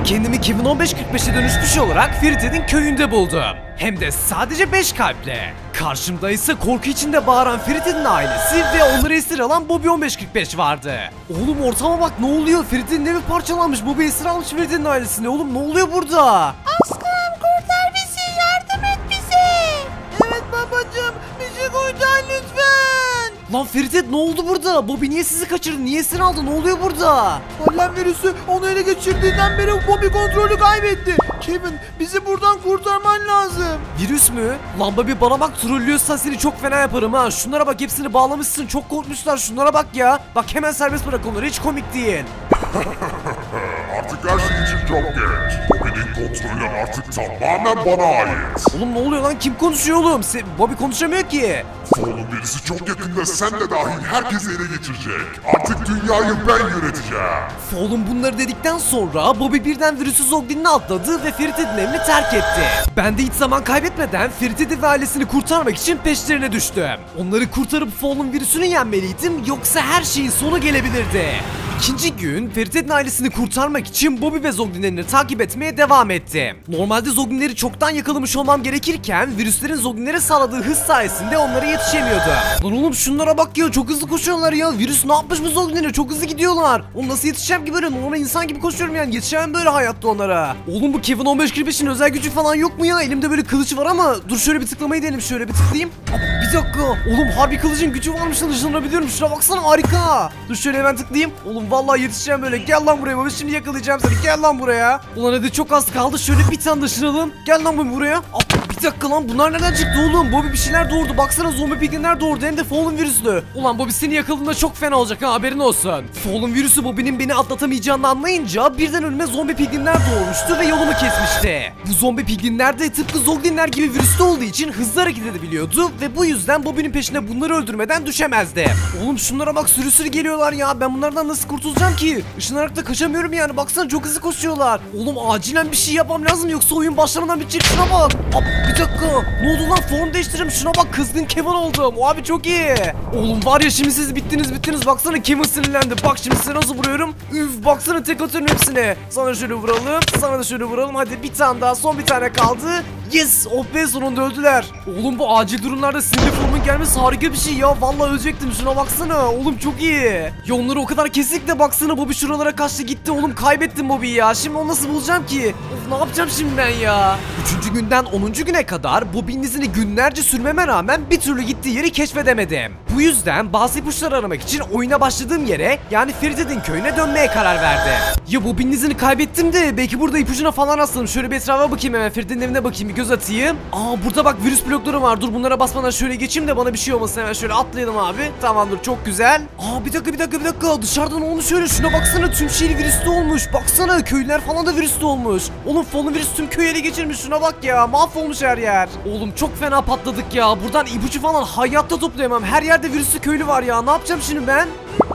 kendimi Kevin 1545'e dönüşmüş olarak Ferit'in köyünde buldum. Hem de sadece 5 kalple. Karşımda ise korku içinde bağıran Ferit'in ailesi ve onları esir alan Bobby 1545 vardı. Oğlum ortama bak, ne oluyor? Ferit'in evi parçalanmış. Bobby esir almış Ferit'in ailesini. Oğlum ne oluyor burada? Aşkım kurtar bizi, yardım et bize. Evet babacığım, bizi kurtar lütfen. Lan Ferit, ne oldu burada? Bobby niye sizi kaçırdı? Niye esir aldı? Ne oluyor burada? Alem virüsü onu ele geçirdiğinden beri Bobby kontrolü kaybetti. Kevin, bizi buradan kurtarman lazım. Virüs mü? Lan Bobby, bana bak, trollüyorsan seni çok fena yaparım ha. Şunlara bak, hepsini bağlamışsın. Çok korkmuşlar. Şunlara bak ya. Bak hemen serbest bırak onları. Hiç komik değil. Artık her şey için çok geç. Bobby'nin kontrolü artık tamamen bana ait. Oğlum ne oluyor lan? Kim konuşuyor oğlum? Bobby konuşamıyor ki. Fallen birisi çok yakında sen de dahil herkesi ele geçirecek. Artık dünyayı ben yöneteceğim. Fallen bunları dedikten sonra Bobby birden virüsü Zoglin'e atladı ve Ferit'in evini terk etti. Ben de hiç zaman kaybetmeden Ferit'i ve ailesini kurtarmak için peşlerine düştüm. Onları kurtarıp Fallen virüsünü yenmeliydim, yoksa her şeyin sonu gelebilirdi. İkinci gün Ferit'in ailesini kurtarmak için Bobby ve Zoglin'leri takip etmeye devam ettim. Normalde Zoglin'leri çoktan yakalamış olmam gerekirken virüslerin Zoglin'lere sağladığı hız sayesinde onlara yetişemiyordum. Lan oğlum şunlara bak ya, çok hızlı koşuyorlar ya. Virüs ne yapmış bu Zoglin'lere? Çok hızlı gidiyorlar. Oğlum nasıl yetişeceğim ki böyle? Normal insan gibi koşuyorum yani. Yetişemem böyle hayatta onlara. Oğlum bu Kevin 1545'in özel gücü falan yok mu ya? Elimde böyle kılıç var ama dur şöyle bir tıklamayı deneyelim. Şöyle bir tıklayayım. Bir dakika. Oğlum harbi kılıcın gücü varmış lan, ışınlanabiliyorum. Şuna baksana, harika. Dur şöyle hemen tıklayayım. Oğlum vallahi yetişeceğim böyle. Gel lan buraya Bobby, şimdi yakalayacağım seni. Gel lan buraya. Ulan hadi çok az kaldı. Şöyle bir tane ışınalım. Gel lan Bobby buraya. Bir dakika lan, bunlar nereden çıktı oğlum? Bobby bir şeyler doğurdu. Baksana, zombi piglinler doğurdu, hem de Fallen virüslü. Ulan Bobby seni yakaladığında çok fena olacak ha, haberin olsun. Fallen virüsü Bobby'nin beni atlatamayacağını anlayınca birden önüme zombi piglinler doğurmuştu ve yolumu kesmişti. Bu zombi piglinler de tıpkı Zoglinler gibi virüslü olduğu için hızlı hareket edebiliyordu ve bu yüzden Bobby'nin peşine bunları öldürmeden düşemezdi. Oğlum şunlara bak, sürü sürü geliyorlar ya. Ben bunlardan nasıl kurtulacağım ki? Işınarak da kaçamıyorum yani. Baksana çok hızlı koşuyorlar. Oğlum acilen bir şey yapmam lazım, yoksa oyun başlamadan bitecek. Şuna bak. Bir dakika. Ne oldu lan? Form değiştirdim. Şuna bak, kızgın Kevin oldum. O abi çok iyi. Oğlum var ya, şimdi siz bittiniz. Baksana Kevin sinirlendi. Bak şimdi size nasıl vuruyorum. Üf, baksana tek atıyorum hepsine. Sana şöyle vuralım. Sana da şöyle vuralım. Hadi bir tane daha. Son bir tane kaldı. Yes. Oh be, sonunda öldüler. Oğlum bu acil durumlarda sinirli formun gelmesi harika bir şey ya. Vallahi ölecektim. Şuna baksana. Oğlum çok iyi. Yolları o kadar kesik de baksana, Bobby şuralara kaçtı gitti. Oğlum kaybettim Bobby'yi ya. Şimdi onu nasıl bulacağım ki? Of, ne yapacağım şimdi ben ya? 3. günden 10. güne kadar Bobby'nin izini günlerce sürmeme rağmen bir türlü gittiği yeri keşfedemedim. Bu yüzden bazı ipuçları aramak için oyuna başladığım yere, yani Ferit'in köyüne dönmeye karar verdim. Ya Bobby'nin izini kaybettim de belki burada ipucuna falan rastladım. Şöyle bir etrafa bakayım, hemen Ferit'in evine bakayım, bir göz atayım. Burada bak virüs blokları var. Dur bunlara basmadan şöyle geçeyim de bana bir şey olmasın. Hemen şöyle atlayalım abi. Tamamdır, çok güzel. Bir dakika. Dışarıdan olmuş öyle. Şuna baksana, tüm şehir virüslü olmuş. Baksana, köylüler falan da virüslü olmuş. Oğlum Fallen virüs tüm köyü ele geçirmiş. Şuna bak ya, mahvolmuş her yer. Oğlum çok fena patladık ya. Buradan ipucu falan hayatta toplayamam. Her yerde virüslü köylü var ya. Ne yapacağım şimdi ben?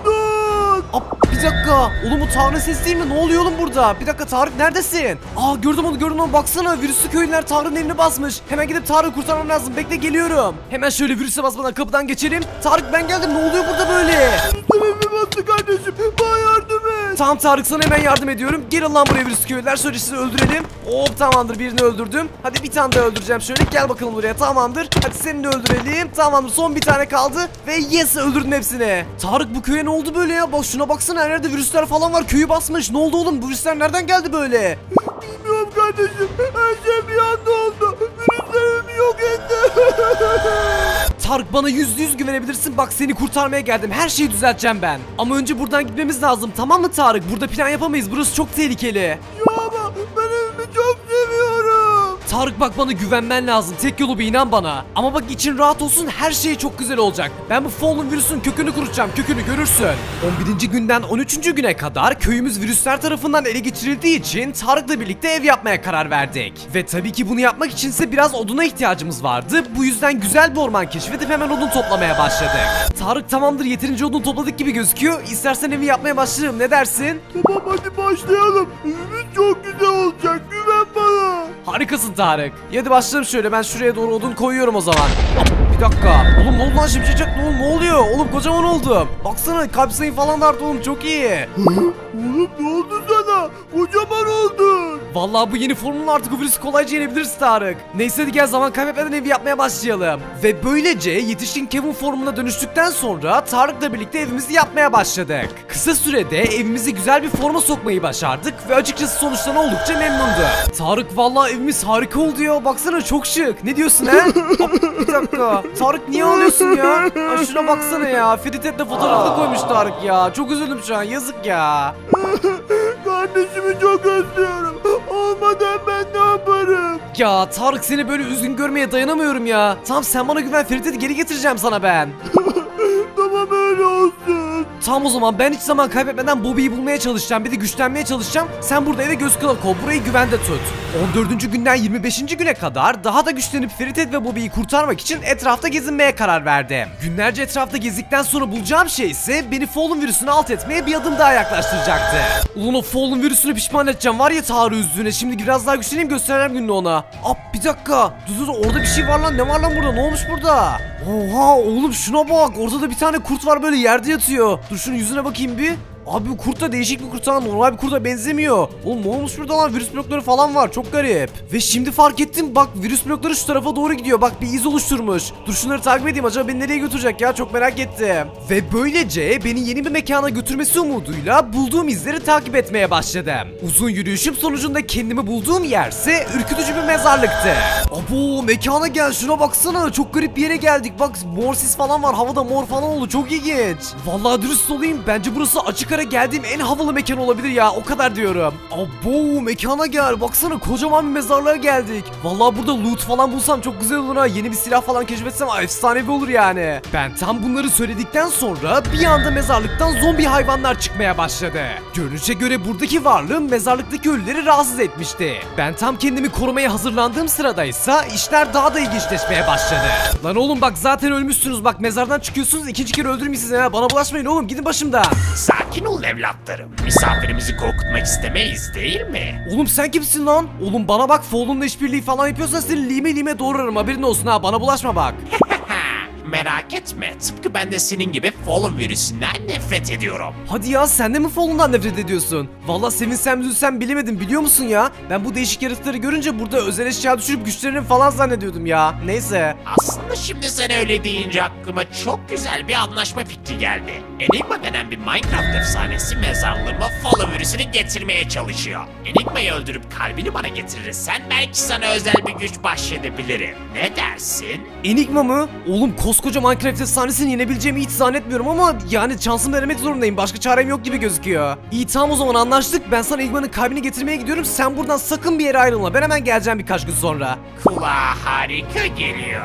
Bir dakika. Oğlum bu Tarık'ın sesi değil mi? Ne oluyor oğlum burada? Bir dakika, Tarık neredesin? Gördüm onu. Baksana, virüslü köylüler Tarık'ın evini basmış. Hemen gidip Tarık'ı kurtarmam lazım. Bekle, geliyorum. Hemen şöyle virüse basmadan kapıdan geçelim. Tarık ben geldim. Ne oluyor burada böyle? Üstüme battı kardeşim. Bana yardım et. Tamam Tarık, sana hemen yardım ediyorum. Gel lan buraya virüslü köylüler. Şöyle sizi öldürelim. Tamamdır, birini öldürdüm. Hadi bir tane daha öldüreceğim şöyle. Gel bakalım buraya, tamamdır. Hadi seni de öldürelim. Tamamdır, son bir tane kaldı. Ve yes, öldürdüm hepsini. Tarık bu köye ne oldu böyle ya? Bak şuna baksana, her yerde virüsler falan var. Köyü basmış. Ne oldu oğlum? Bu virüsler nereden geldi böyle? Bilmiyorum kardeşim. Her şey bir anda oldu. Virüslerimi yok etti. Tarık, bana %100 güvenebilirsin. Bak seni kurtarmaya geldim. Her şeyi düzelteceğim ben. Ama önce buradan gitmemiz lazım. Tamam mı Tarık? Burada plan yapamayız. Burası çok tehlikeli. Ya ama ben evimi çok seviyorum. Tarık bak, bana güvenmen lazım. Tek yolu bir, inan bana. Ama bak için rahat olsun, her şey çok güzel olacak. Ben bu Fallen virüsün kökünü kurutacağım. Kökünü görürsün. 11. günden 13. güne kadar köyümüz virüsler tarafından ele geçirildiği için Tarık'la birlikte ev yapmaya karar verdik. Ve tabii ki bunu yapmak içinse biraz oduna ihtiyacımız vardı. Bu yüzden güzel bir orman keşfedip hemen odun toplamaya başladık. Tarık tamamdır, yeterince odun topladık gibi gözüküyor. İstersen evi yapmaya başlayalım, ne dersin? Tamam hadi başlayalım. Evimiz çok güzel olacak. Güven bana. Harikasın Tarık. Hadi başlayalım şöyle. Ben şuraya doğru odun koyuyorum o zaman. Bir dakika. Oğlum ne oldu lan, şimşek? Ne oluyor? Oğlum kocaman oldum. Baksana, kalp sayım falan da arttı oğlum, çok iyi. Oğlum ne oldu sana? Kocaman oldun. Vallahi bu yeni formülün artık bu virüsü kolayca yenebiliriz Tarık. Neyse hadi gel zaman kaybetmeden evi yapmaya başlayalım. Ve böylece yetişkin Kevin formuna dönüştükten sonra Tarık'la birlikte evimizi yapmaya başladık. Kısa sürede evimizi güzel bir forma sokmayı başardık ve açıkçası sonuçtan oldukça memnundu. Tarık vallahi evimiz harika oldu ya. Baksana çok şık. Ne diyorsun he? Bir dakika. Tarık niye ağlıyorsun ya? Ay şuna baksana ya. Feritet'le fotoğrafını koymuş Tarık ya. Çok üzüldüm şu an. Yazık ya. Kardeşimi çok özlüyorum. Olmadan ben ne yaparım? Ya Tarık seni böyle üzgün görmeye dayanamıyorum ya. Tamam sen bana güven, Ferit'i geri getireceğim sana ben. Tamam öyle olsun. Tamam o zaman ben hiç zaman kaybetmeden Bobby'yi bulmaya çalışacağım. Bir de güçlenmeye çalışacağım. Sen burada eve göz kulak ol. Burayı güvende tut. 14. günden 25. güne kadar daha da güçlenip Ferit ve Bobby'yi kurtarmak için etrafta gezinmeye karar verdim. Günlerce etrafta gezdikten sonra bulacağım şey ise beni Fallen virüsünü alt etmeye bir adım daha yaklaştıracaktı. Ulan o Fallen virüsünü pişman edeceğim var ya Tarık üstüne. Şimdi biraz daha güçleneyim göstereceğim gününü ona. Aa bir dakika. Dur orada bir şey var lan. Ne var lan burada? Ne olmuş burada? Oha oğlum şuna bak. Ortada bir tane kurt var böyle yerde yatıyor. Dur şunun yüzüne bakayım bir. Abi bu kurt da değişik bir kurt ha, normal bir kurta benzemiyor. Oğlum ne olmuş burada lan, virüs blokları falan var, çok garip. Ve şimdi fark ettim bak, virüs blokları şu tarafa doğru gidiyor, bak bir iz oluşturmuş. Dur şunları takip edeyim, acaba beni nereye götürecek ya, çok merak ettim. Ve böylece beni yeni bir mekana götürmesi umuduyla bulduğum izleri takip etmeye başladım. Uzun yürüyüşüm sonucunda kendimi bulduğum yerse ürkütücü bir mezarlıktı. Abo mekana gel, şuna baksana, çok garip bir yere geldik, bak mor sis falan var, havada mor falan oldu, çok ilginç. Vallahi dürüst olayım, bence burası açık ara geldiğim en havalı mekan olabilir ya, o kadar diyorum. Abo mekana gel, baksana kocaman bir mezarlığa geldik. Vallahi burada loot falan bulsam çok güzel olur ha, yeni bir silah falan keşfetsem efsanevi olur yani. Ben tam bunları söyledikten sonra bir anda mezarlıktan zombi hayvanlar çıkmaya başladı. Görünüşe göre buradaki varlığım mezarlıktaki ölüleri rahatsız etmişti. Ben tam kendimi korumaya hazırlandığım sıradaysa işler daha da ilginçleşmeye başladı. Lan oğlum bak zaten ölmüşsünüz, bak mezardan çıkıyorsunuz, ikinci kere öldürmeyeyim sizi ha, bana bulaşmayın oğlum, gidin başımdan. Sakin olun evlatlarım. Misafirimizi korkutmak istemeyiz değil mi? Oğlum sen kimsin lan? Oğlum bana bak, Fallen'la işbirliği falan yapıyorsan seni lime lime doğrarım, haberin olsun ha, bana bulaşma bak. Merak etme. Tıpkı ben de senin gibi Fallen virüsünden nefret ediyorum. Hadi ya, sen de mi Fallen'dan nefret ediyorsun? Vallahi sevinsem üzülsem bilemedim, biliyor musun ya? Ben bu değişik yaratıkları görünce burada özel eşya düşürüp güçlerini falan zannediyordum ya. Neyse. Aslında şimdi sen öyle deyince aklıma çok güzel bir anlaşma fikri geldi. Enigma denen bir Minecraft efsanesi mezarlığıma Fallen virüsünü getirmeye çalışıyor. Enigma'yı öldürüp kalbini bana getirirsen belki sana özel bir güç bahşedebilirim. Ne dersin? Enigma mı? Oğlum koskoca Minecraft efsanesini yenebileceğimi hiç zannetmiyorum ama yani şansımı denemek zorundayım. Başka çarem yok gibi gözüküyor. İyi tamam, o zaman anlaştık. Ben sana Enigma'nın kalbini getirmeye gidiyorum. Sen buradan sakın bir yere ayrılma. Ben hemen geleceğim birkaç gün sonra. Kulağa harika geliyor.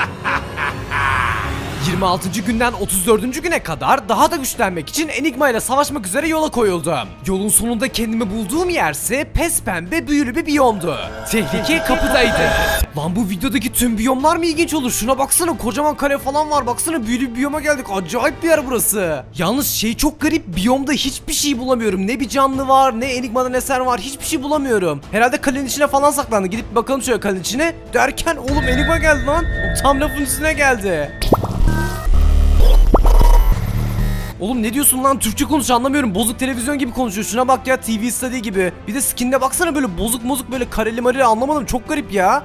26. günden 34. güne kadar daha da güçlenmek için Enigma ile savaşmak üzere yola koyuldum. Yolun sonunda kendimi bulduğum yerse pes pembe büyülü bir biyomdu. Tehlike kapıdaydı. Lan bu videodaki tüm biyomlar mı ilginç olur? Şuna baksana, kocaman kale falan var. Baksana, büyülü bir biyoma geldik. Acayip bir yer burası. Yalnız şey çok garip, biyomda hiçbir şey bulamıyorum. Ne bir canlı var, ne Enigma'dan eser var. Hiçbir şey bulamıyorum. Herhalde kalenin içine falan saklandı. Gidip bakalım şöyle kalenin içine. Derken oğlum Enigma geldi lan. O tam lafın üstüne geldi. Oğlum ne diyorsun lan? Türkçe konuş, anlamıyorum. Bozuk televizyon gibi konuşuyor. Şuna bak ya, TV Study gibi. Bir de skin'e baksana, böyle bozuk böyle kareli mareli, anlamadım. Çok garip ya.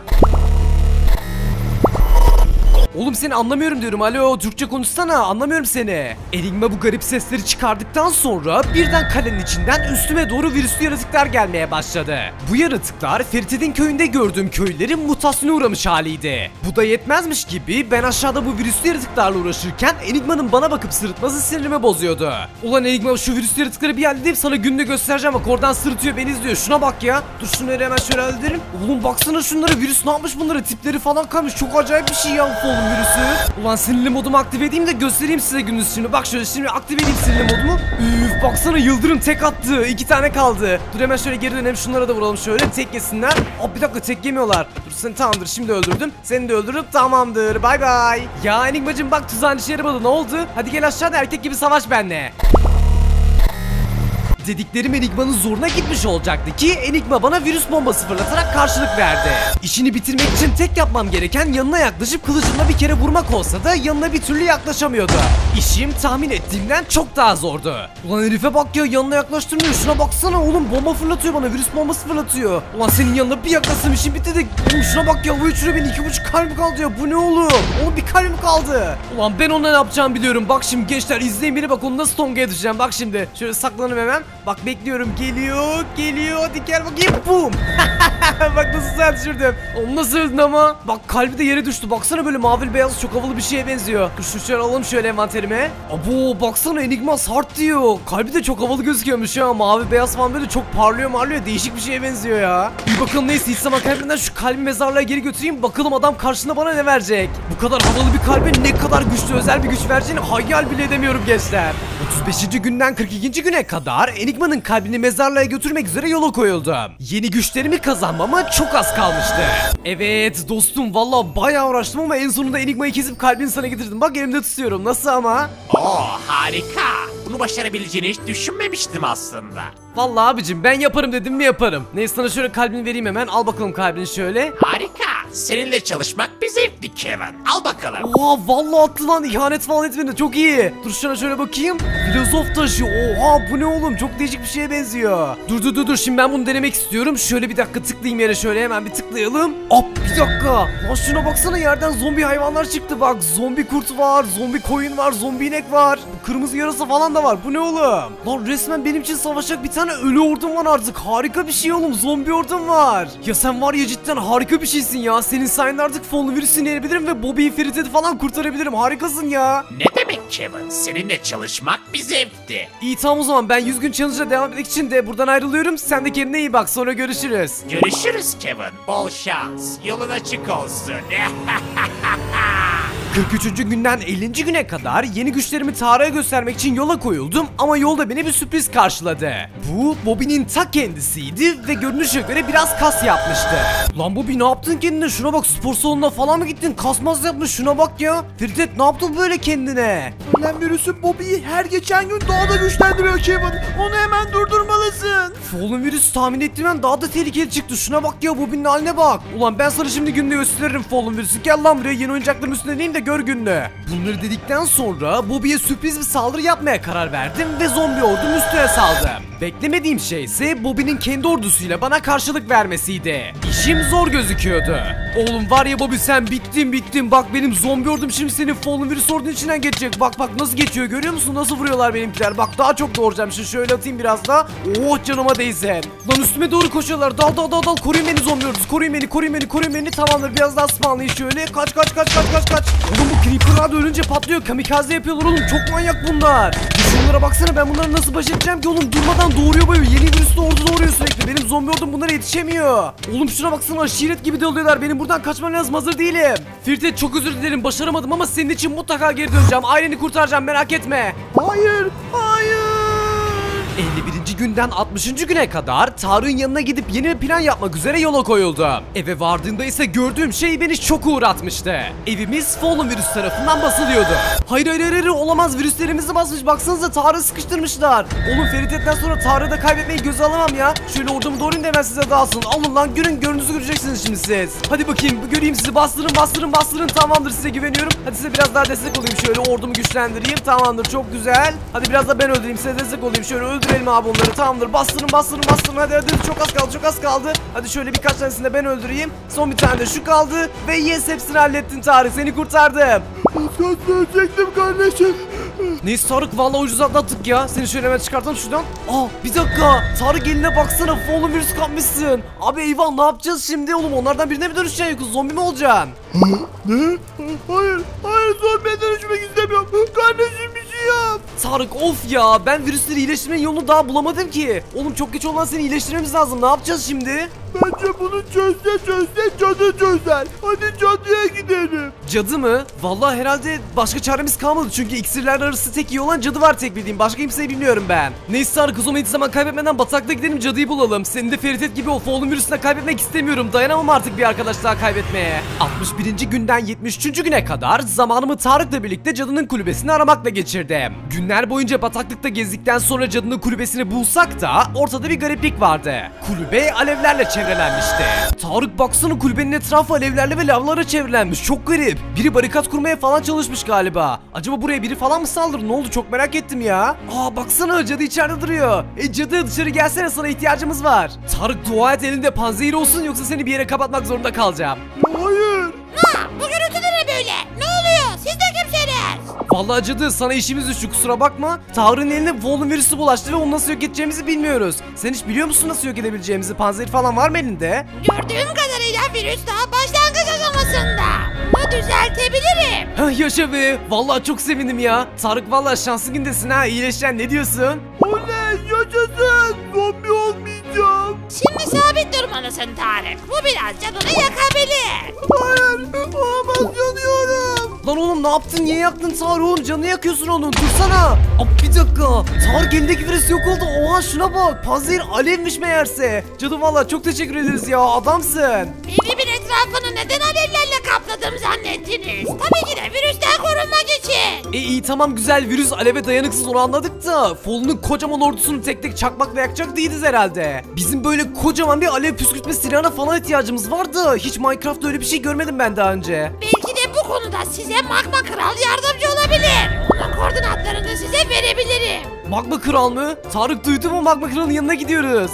Oğlum seni anlamıyorum diyorum. Alo, Türkçe konuşsana, anlamıyorum seni. Enigma bu garip sesleri çıkardıktan sonra birden kalenin içinden üstüme doğru virüslü yaratıklar gelmeye başladı. Bu yaratıklar Ferit'in köyünde gördüğüm köylülerin mutasyona uğramış haliydi. Bu da yetmezmiş gibi ben aşağıda bu virüslü yaratıklarla uğraşırken Enigma'nın bana bakıp sırıtması sinirimi bozuyordu. Ulan Enigma, şu virüslü yaratıkları bir halledip sana günde göstereceğim, bak oradan sırıtıyor, beni izliyor. Şuna bak ya. Dur şunları hemen şöyle halledelim. Oğlum baksana şunlara, virüs ne yapmış bunlara, tipleri falan kalmış. Çok acayip bir şey ya Fallen virüsü. Ulan sinirli modumu aktive edeyim de göstereyim size gündüz şimdi. Bak şöyle şimdi aktive edeyim sinirli modumu. Üf baksana, yıldırım tek attı. 2 tane kaldı. Dur hemen şöyle geri dönelim, şunlara da vuralım şöyle. Tek yesinler. Aa bir dakika, tek yemiyorlar. Dur sen, tamamdır, şimdi öldürdüm. Seni de öldürdüm, tamamdır. Bay bay. Ya Enigmacım bak, tuzağın işe yaramadı, ne oldu? Hadi gel aşağıda erkek gibi savaş benimle. Dediklerim Enigma'nın zoruna gitmiş olacaktı ki Enigma bana virüs bombası fırlatarak karşılık verdi. İşini bitirmek için tek yapmam gereken yanına yaklaşıp kılıcımla bir kere vurmak olsa da yanına bir türlü yaklaşamıyordu. İşim tahmin ettiğimden çok daha zordu. Ulan herife bak ya, yanına yaklaştırmıyor. Şuna baksana oğlum, bomba fırlatıyor bana, virüs bombası fırlatıyor. Ulan senin yanına bir yaklaşsam işim bitti de. Oğlum şuna bak ya, bu uçuruyor beni, 2,5 kalbim kaldı ya, bu ne oğlum? Oğlum bir kalbim kaldı. Ulan ben ona ne yapacağımı biliyorum. Bak şimdi gençler izleyin beni, bak onu nasıl tongaya düşeceğim. Bak şimdi şöyle saklanım hemen. Bak bekliyorum, geliyor hadi gel bakayım, bum. Bak nasıl sen düşürdüm. Onu nasıl öldün ama. Bak kalbi de yere düştü, baksana böyle mavi beyaz çok havalı bir şeye benziyor. Dur şöyle alalım şöyle envanterime. Abo baksana, Enigma Sart diyor. Kalbi de çok havalı gözüküyormuş ya, mavi beyaz falan böyle çok parlıyor, değişik bir şeye benziyor ya. Bir bakalım neyse, hiç zaman kaybetmeden şu kalbi mezarlığa geri götüreyim, bakalım adam karşında bana ne verecek. Bu kadar havalı bir kalbe ne kadar güçlü özel bir güç vereceğini hayal bile edemiyorum gençler. 35. günden 42. güne kadar Enigma'nın kalbini mezarlığa götürmek üzere yola koyuldum. Yeni güçlerimi kazanmama çok az kalmıştı. Evet dostum, valla bayağı uğraştım ama en sonunda Enigma'yı kesip kalbini sana getirdim. Bak elimde tutuyorum, nasıl ama? Oo harika. Bunu başarabileceğini hiç düşünmemiştim aslında. Vallahi abicim ben yaparım dedim mi yaparım. Neyse sana şöyle kalbini vereyim hemen, al bakalım kalbini şöyle. Harika. Seninle çalışmak bir zevkli Kevin. Al bakalım. Oha vallahi attı lan, ihanet falan etmedi, çok iyi. Dur şuna şöyle bakayım. Filozof taşı, oha bu ne oğlum, çok değişik bir şeye benziyor. Dur şimdi ben bunu denemek istiyorum. Şöyle bir dakika tıklayayım yere, şöyle hemen bir tıklayalım. Hop bir dakika. Lan şuna baksana, yerden zombi hayvanlar çıktı bak. Zombi kurt var, zombi koyun var, zombi inek var. Kırmızı yarasa falan da var, bu ne oğlum? Lan resmen benim için savaşacak bir tane ölü ordum var artık. Harika bir şey oğlum, zombi ordum var. Ya sen var ya, cidden harika bir şeysin ya. Senin sayende artık Fallen virüsünü yenebilirim ve Bobby'yi, Ferit'i falan kurtarabilirim. Harikasın ya. Ne demek Kevin? Seninle çalışmak bir zevkti. İyi tamam o zaman, ben 100 gün challenge'a devam etmek için de buradan ayrılıyorum. Sen de kendine iyi bak, sonra görüşürüz. Görüşürüz Kevin. Bol şans. Yolun açık olsun. 43. günden 50. güne kadar yeni güçlerimi Tarık'a göstermek için yola koyuldum ama yolda beni bir sürpriz karşıladı. Bu Bobby'nin ta kendisiydi ve görünüşe göre biraz kas yapmıştı. Lan Bobby ne yaptın kendine? Şuna bak, spor salonuna falan mı gittin? Kasmaz yapmış, şuna bak ya. Ferit ne yaptın böyle kendine? Lan virüsün Bobby'yi her geçen gün daha da güçlendiriyor Kevin. Onu hemen durdurmalısın. Fallen virüs tahmin ettiğimden daha da tehlikeli çıktı. Şuna bak ya, Bobby'nin haline bak. Ulan ben sana şimdi günde gösteririm Fallen virüsü. Gel lan buraya, yeni oyuncakların üstüne ineyim de gör gününü. Bunları dedikten sonra Bobby'ye sürpriz bir saldırı yapmaya karar verdim ve zombi ordunun üstüne saldım. Beklemediğim şey ise Bobby'nin kendi ordusuyla bana karşılık vermesiydi. İşim zor gözüküyordu. Oğlum var ya Bobby, sen bittin. Bak benim zombi ordum şimdi senin Fallen virüs ordunun içinden geçecek. Bak nasıl geçiyor, görüyor musun? Nasıl vuruyorlar benimkiler? Bak daha çok doğuracağım şimdi, şöyle atayım biraz da. Oh canıma değsin. Lan üstüme doğru koşuyorlar. Dal. Koruyun beni zombi ordusu. Koruyun beni. Tamamdır, biraz daha spawnlayın şöyle. Kaç. Oğlum bu creeper'lar da ölünce patlıyor. Kamikaze yapıyorlar oğlum. Çok manyak bunlar. Şunlara baksana, ben bunları nasıl baş edeceğim ki oğlum? Durmadan doğuruyor böyle. Yeni virüslü ordu doğuruyor sürekli. Benim zombi ordum bunlara yetişemiyor. Oğlum şuna baksana, aşiret gibi doluyorlar. Benim buradan kaçmam lazım, hazır değilim. Ferit çok özür dilerim, başaramadım ama senin için mutlaka geri döneceğim. Aileni kurtaracağım, merak etme. Hayır. 51. günden 60. güne kadar Tarık'ın yanına gidip yeni bir plan yapmak üzere yola koyuldum. Eve vardığımda ise gördüğüm şey beni çok uğratmıştı. Evimiz Fallen virüs tarafından basılıyordu. Hayır olamaz, virüslerimizi basmış, baksanıza Tarık'ı sıkıştırmışlar. Oğlum Ferit'ten sonra Tarık'ı da kaybetmeyi göze alamam ya. Şöyle ordumu doğrayayım da hemen size dağılsın. Alın lan, gününüzü göreceksiniz şimdi siz. Hadi bakayım göreyim sizi, bastırın, tamamdır, size güveniyorum. Hadi size biraz daha destek olayım, şöyle ordumu güçlendireyim, tamamdır, çok güzel. Hadi biraz da ben öldüreyim, size destek olayım, şöyle öldürelim abi onları, tamamdır, bastırın, hadi çok az kaldı. Hadi şöyle birkaç tanesini de ben öldüreyim. Son bir tane de şu kaldı ve yes, hepsini hallettin Tarık, seni kurtardım. Ölecektim kardeşim. Neyse Tarık, vallahi ucuz atlattık ya. Seni şöyle hemen çıkartalım şuradan. Bir dakika, Tarık eline baksana, Fallen virüs kapmışsın. Abi eyvah, ne yapacağız şimdi oğlum? Onlardan birine mi dönüşeceksin yoksa zombi mi olacaksın? Ne? Hayır zombiye dönüşmek istemiyorum. Kardeşim bir şey yap. Tarık of ya, ben virüsleri iyileştirmenin yolunu daha bulamadım ki. Oğlum çok geç olmadan seni iyileştirmemiz lazım, ne yapacağız şimdi? Bence bunu çözse cadı çözer. Hadi cadıya gidelim. Cadı mı? Vallahi herhalde başka çaremiz kalmadı çünkü iksirler arası tek iyi olan cadı var tek bildiğim. Başka kimseyi bilmiyorum ben. Neyse Tarık, o zaman hiç zaman kaybetmeden bataklığa gidelim, cadıyı bulalım. Senin de Feritet gibi o Fallen virüsüne kaybetmek istemiyorum. Dayanamam artık bir arkadaş daha kaybetmeye. 61. günden 73. güne kadar zamanımı Tarık'la birlikte cadının kulübesini aramakla geçirdim. Günler boyunca bataklıkta gezdikten sonra cadının kulübesini bulsak da ortada bir gariplik vardı. Kulübe alevlerle çevrelenmişti. Tarık baksana, kulübenin etrafı alevlerle ve lavlara çevrelenmiş. Çok garip. Biri barikat kurmaya falan çalışmış galiba. Acaba buraya biri falan mı saldırdı? Ne oldu? Çok merak ettim ya. Aa baksana, cadı içeride duruyor. Cadı dışarı gelsene, sana ihtiyacımız var. Tarık dua et elinde panzehir olsun, yoksa seni bir yere kapatmak zorunda kalacağım. Hayır. Bu gürültü de ne böyle? Ne oluyor? Siz de kimsiniz? Vallahi cadı, sana işimiz düştü, kusura bakma. Tarık'ın eline Fallen virüsü bulaştı ve onu nasıl yok edeceğimizi bilmiyoruz. Sen hiç biliyor musun nasıl yok edebileceğimizi? Panzehir falan var mı elinde? Gördüğüm kadarıyla virüs daha başlangıç aşamasında. Bunu düzeltebilirim. Hah, yaşa be. Vallahi çok sevindim ya. Tarık vallahi şanslı gündesin ha. İyileşeceksin, ne diyorsun? Oley, yaşasın. Zombi olmayacağım. Şimdi sabit durmalısın Tarık. Bu biraz canını yakabilir. Hayır. Olamaz, yanıyorum. Lan oğlum ne yaptın? Niye yaktın Tarık'ın? Canını yakıyorsun onun. Dursana. Aa, bir dakika. Tarık elindeki virüs yok oldu. Oha şuna bak. Panzehir alevmiş meğerse. Cadı vallahi çok teşekkür ederiz ya. Adamsın. Evimin etrafını neden alevlerle kapladım zannettiniz? Tabii ki de virüsten korunmak için. İyi tamam, güzel, virüs aleve dayanıksız, onu anladık da Fallen'ın kocaman ordusunu tek tek çakmakla yakacak değiliz herhalde. Bizim böyle kocaman bir alev püskürtme silahına falan ihtiyacımız vardı. Hiç Minecraft'ta öyle bir şey görmedim ben daha önce. Belki de bu konuda size Magma Kral yardımcı olabilir. Onun koordinatlarını size verebilirim. Magma Kral mı? Tarık duydu mu, Magma Kral'ın yanına gidiyoruz.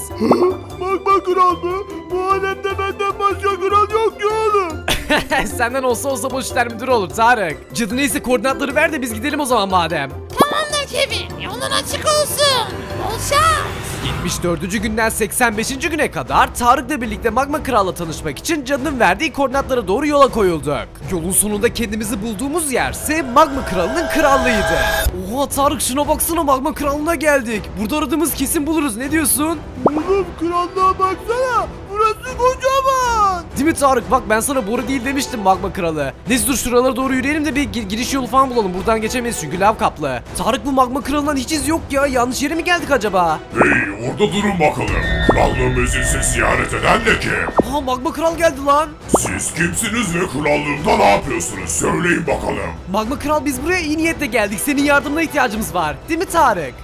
Magma kral mı? Bu alemde benden başka kral yok ki oğlum. Senden olsa boş işler müdürü olur Tarık. Cadı neyse, koordinatları ver de biz gidelim o zaman madem. Tamamdır Kevin, yolun açık olsun. Bol şans. 74. günden 85. güne kadar Tarık'la birlikte Magma Kral'la tanışmak için cadının verdiği koordinatlara doğru yola koyulduk. Yolun sonunda kendimizi bulduğumuz yerse Magma Kralı'nın krallığıydı. Oha Tarık, şuna baksana, Magma Kralı'na geldik. Burada aradığımız kesin buluruz, ne diyorsun? Oğlum, krallığa baksana. Burası kocaman. Değil mi Tarık? Bak ben sana boru değil demiştim Magma Kralı. Neyse dur, şuralara doğru yürüyelim de bir giriş yolu falan bulalım. Buradan geçemeyiz çünkü lav kaplı. Tarık, bu Magma Kralı'ndan hiç iz yok ya. Yanlış yere mi geldik acaba? Hey, orada durun bakalım. Krallığımızı sizi ziyaret eden de kim? Aha, Magma Kral geldi lan. Siz kimsiniz ve krallığımda ne yapıyorsunuz? Söyleyin bakalım. Magma Kral, biz buraya iyi niyetle geldik. Senin yardımına ihtiyacımız var. Değil mi Tarık?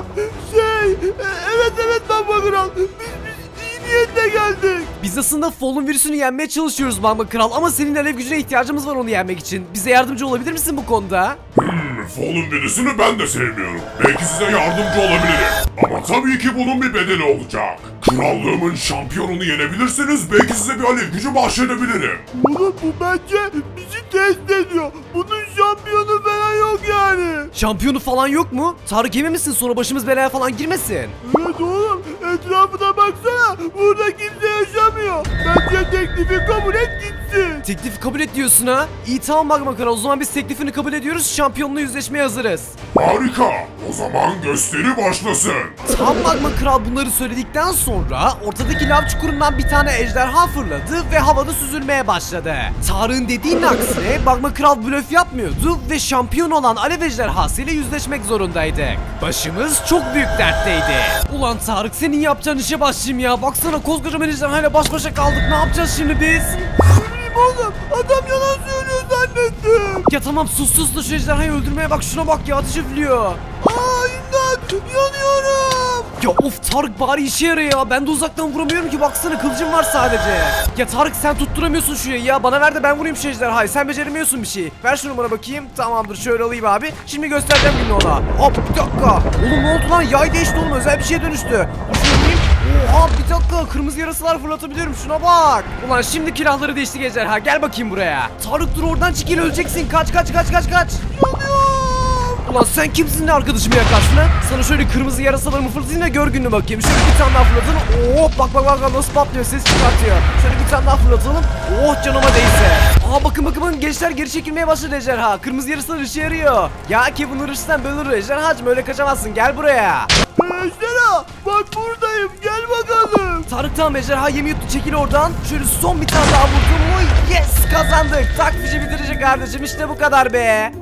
Evet Magma kral. Biz iyi niyetle geldik. Biz aslında Fallen virüsünü yenmeye çalışıyoruz Magma Kral, ama senin alev gücüne ihtiyacımız var onu yenmek için. Bize yardımcı olabilir misin bu konuda? Fallen birisini ben de sevmiyorum. Belki size yardımcı olabilirim. Ama tabii ki bunun bir bedeli olacak. Krallığımın şampiyonunu yenebilirsiniz, belki size bir alev gücü bahşedebilirim. Oğlum, bu bence bizi test ediyor. Bunun şampiyonu falan yok yani. Şampiyonu falan yok mu? Tarık, emin misin? Sonra başımız belaya falan girmesin. Evet oğlum, etrafına baksana. Burada kimse yaşamıyor. Bence teklifi kabul et gitsin. Teklifi kabul et diyorsun ha? İyi tamam Magma Kral, o zaman biz teklifini kabul ediyoruz. Şampiyonluğu yüzleşmeye hazırız. Harika, o zaman gösteri başlasın. Tam Magma Kral bunları söyledikten sonra ortadaki lav çukurundan bir tane ejderha fırladı ve havada süzülmeye başladı. Tarık'ın dediğinin aksine Magma Kral blöf yapmıyordu ve şampiyon olan alev ejderhası ile yüzleşmek zorundaydık. Başımız çok büyük dertteydi. Ulan Tarık, senin yapacağın işe başlayayım ya. Baksana, koskocaman ejderhayla baş başa kaldık. Ne yapacağız şimdi biz? Bilmiyorum oğlum, adam yalan söylüyor zannettim. Ya tamam, sus da şu ejderhayı öldürmeye bak, şuna bak ya, ateş üflüyor. Aa, imdat, yanıyorum. Ya of Tarık, bari işe yara ya. Ben de uzaktan vuramıyorum ki, baksana kılıcım var sadece. Ya Tarık, sen tutturamıyorsun şu yayı ya. Bana ver de ben vurayım şu ejderhayı. Sen beceremiyorsun bir şey. Ver şunu bana bakayım. Tamamdır, şöyle alayım abi. Şimdi göstereceğim gününü ona. Hop, bir dakika. Oğlum ne oldu lan? Yay değişti oğlum, özel bir şeye dönüştü. Şunu vurayım. Oha, bir dakika, kırmızı yarasalar fırlatabiliyorum, şuna bak. Ulan şimdi külahları değişti ejderha, gel bakayım buraya. Tarık dur oradan, çekil, öleceksin. Kaç. Yanıyorum. Ulan sen kimsin de arkadaşımı yakarsın ha? Sana şöyle kırmızı yarasalarımı fırlatayım da gör gününü bakayım. Şöyle bir tane daha fırlatalım. Oh bak nasıl patlıyor, ses çıkartıyor. Şöyle bir tane daha fırlatalım. Oh canıma değse. Aa bakın gençler geri çekilmeye başladı ejderha. Kırmızı yarasalar işe yarıyor. Ya Kevin hırsızdan böyle olur ejderhacım, öyle kaçamazsın, gel buraya. Ejderha bak buradayım, gel bakalım. Tarık tamam, ejderha yemi yuttu, çekil oradan. Şöyle son bir tane daha vurdum mu? Yes, kazandık. Tak fişi bitirecek kardeşim, işte bu kadar be.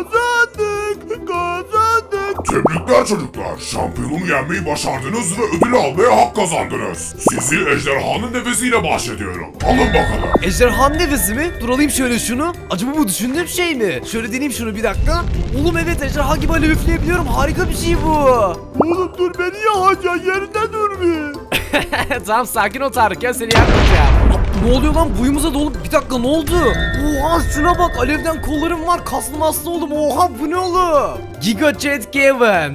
Kazandık. Tebrikler çocuklar. Şampiyonu yenmeyi başardınız ve ödül almaya hak kazandınız. Sizi ejderhanın nefesiyle bahşediyorum. Alın bakalım. Ejderhanın nefesi mi? Dur alayım şöyle şunu. Acaba bu düşündüğüm şey mi? Şöyle deneyeyim şunu bir dakika. Oğlum evet, ejderha gibi alev üfleyebiliyorum. Harika bir şey bu. Oğlum dur, beni yakacaksın, yerinde dur bir. Tamam sakin ol Tarık ya, seni yakmayacağım. Ne oluyor lan, buyumuza dolu. Bir dakika, ne oldu? Oha şuna bak, alevden kollarım var, kaslı maslı oldum. Oha bu ne oğlum? Giga Jet Kevin.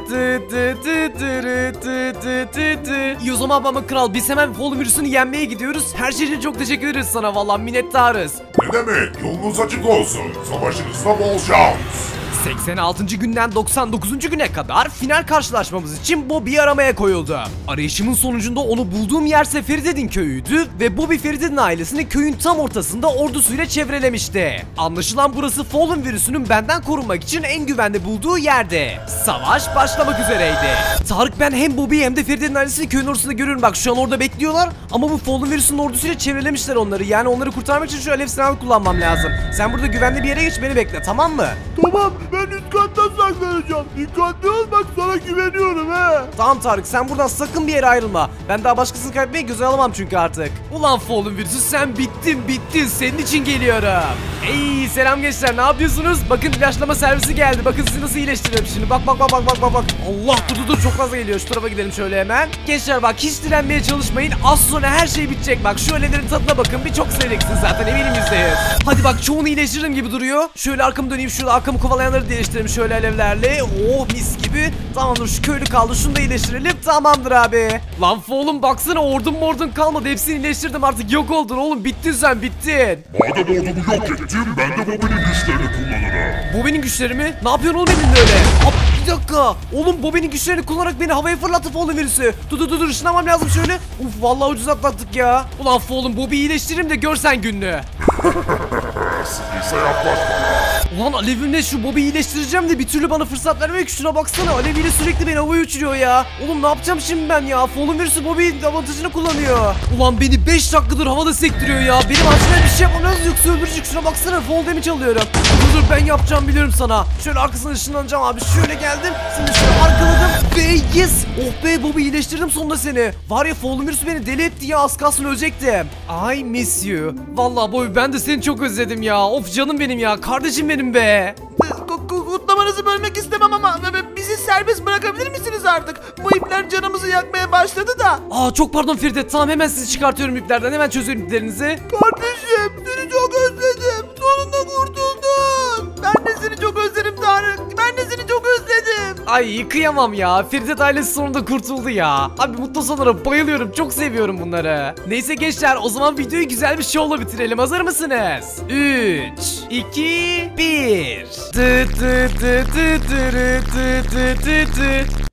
İyi o zaman baba kral, biz hemen Fallen virüsünü yenmeye gidiyoruz. Her şey için çok teşekkür ederiz sana, vallahi minnettarız. Ne demek? Yolunuz açık olsun. Savaşınızda bol şans. 86. günden 99. güne kadar final karşılaşmamız için Bobby'yi aramaya koyuldu. Arayışımın sonucunda onu bulduğum yerse Feridet'in köyüydü ve Bobby Feridet'in ailesini köyün tam ortasında ordusuyla çevrelemişti. Anlaşılan burası Fallen virüsünün benden korunmak için en güvenli bulduğu yerdi. Savaş başlamak üzereydi. Tarık, ben hem Bobby'yi hem de Feridet'in ailesini köyün ortasında görüyorum. Bak şu an orada bekliyorlar ama bu Fallen virüsünün ordusuyla çevrelemişler onları. Yani onları kurtarmak için şu alev silahını kullanmam lazım. Sen burada güvenli bir yere geç, beni bekle, tamam mı? Tamam, ben üst katta saklanacağım. Dikkatli ol, bak sana güveniyorum he. Tamam Tarık, sen buradan sakın bir yere ayrılma. Ben daha başkasını kaybetmeyi göze alamam çünkü artık. Ulan Fallen virüsü, sen bittin. Senin için geliyorum. Ey selam gençler, ne yapıyorsunuz? Bakın ilaçlama servisi geldi. Bakın sizi nasıl iyileştiriyorum şimdi. Bak. Allah dur çok fazla geliyor. Şu tarafa gidelim şöyle hemen. Gençler bak, hiç direnmeye çalışmayın. Az sonra her şey bitecek. Bak şu alevlerin tadına bakın. Birçok seveceksiniz zaten, eminim %100. Hadi bak, çoğunu iyileştiririm gibi duruyor. Şöyle arkamı döneyim, şurada arkamı kovalayanları iyileştirelim şöyle alevlerle. Oh mis gibi. Tamamdır, şu köylü kaldı, şunu da iyileştirelim. Tamamdır abi. Lan Fallen baksana, ordun kalmadı. Hepsini iyileştirdim artık, yok oldun oğlum. Bittin sen, bittin. Madem ordumu yok ettim, ben de Bobby'nin güçlerini kullanırım. Bobby'nin güçleri mi? Ne yapıyorsun oğlum elinle öyle? Hop, bir dakika. Oğlum Bobby'nin güçlerini kullanarak beni havaya fırlattı Fallen virüsü. Dur ışınlamam lazım şöyle. Uf vallahi ucuz atlattık ya. Ulan Fallen, Bobby'yi iyileştiririm de görsen gününü. Sıkıysa yaklaşma. Ulan alevimle şu Bobby'yi iyileştireceğim de bir türlü bana fırsat vermiyor ki, şuna baksana. Aleviyle sürekli beni havaya uçuruyor ya. Oğlum ne yapacağım şimdi ben ya? Fallen virüsü Bobby'nin avantajını kullanıyor. Ulan beni 5 dakikadır havada sektiriyor ya. Benim acilen bir şey yapmam lazım, yoksa öldürecek. Şuna baksana, fall damage alıyorum. Dur ben yapacağım, biliyorum sana. Şöyle arkasına ışınlanacağım abi. Şöyle geldim. Seni şöyle arkaladım. Ve yes. Oh be Bobby, iyileştirdim sonunda seni. Var ya, Fallen virüsü beni deli etti ya. Az kalsın ölecektim. I miss you. Vallahi Bobby, ben de seni çok özledim ya. Of canım benim ya. Kardeşim benim be. Kutlamanızı bölmek istemem ama bizi serbest bırakabilir misiniz artık? Bu ipler canımızı yakmaya başladı da. Aa çok pardon Feridet. Tamam, hemen sizi çıkartıyorum iplerden. Hemen çözüyorum iplerinizi. Kardeşim, seni çok özledim. Sonunda kurtuldun. Ben de seni çok özledim Tarık. Ben de seni çok özledim. Ay kıyamam ya. Feridet ailesi sonunda kurtuldu ya. Abi mutlu sonlara bayılıyorum. Çok seviyorum bunları. Neyse gençler, o zaman videoyu güzel bir şovla bitirelim. Hazır mısınız? 3, 2, 1.